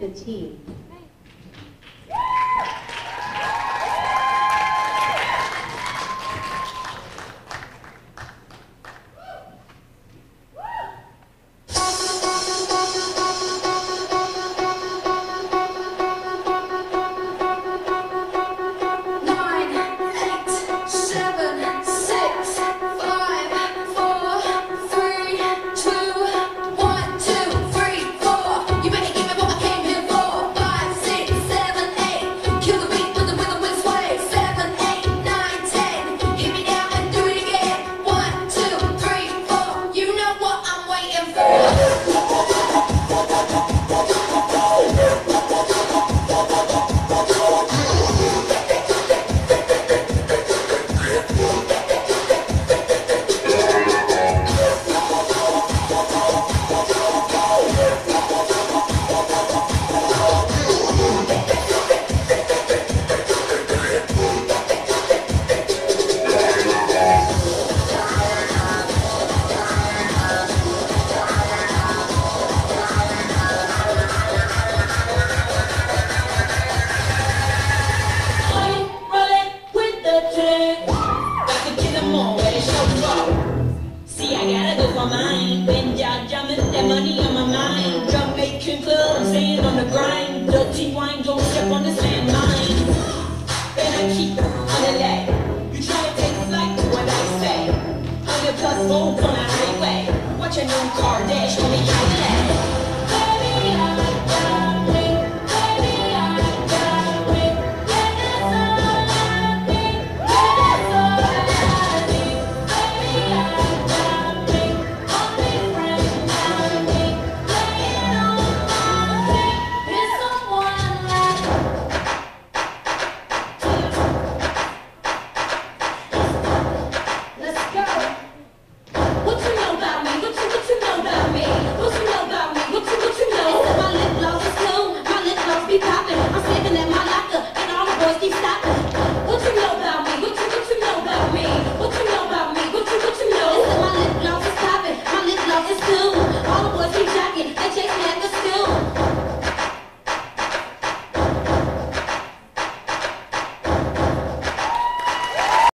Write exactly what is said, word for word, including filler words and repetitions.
the team. See, I gotta go for mine. When y'all jumping, that money on my mind. Jamaican club, staying on the grind. Dirty wine, don't step on this landmine. Then I keep on the leg. You try to take flight to what I say. Hundred plus volts on the highway. Watch a new car dash.